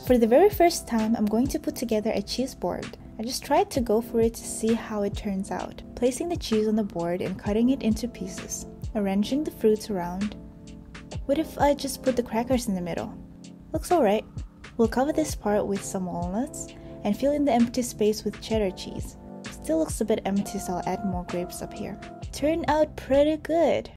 For the very first time, I'm going to put together a cheese board. I just tried to go for it to see how it turns out. Placing the cheese on the board and cutting it into pieces. Arranging the fruits around. What if I just put the crackers in the middle? Looks alright. We'll cover this part with some walnuts and fill in the empty space with cheddar cheese. Still looks a bit empty, so I'll add more grapes up here. Turned out pretty good.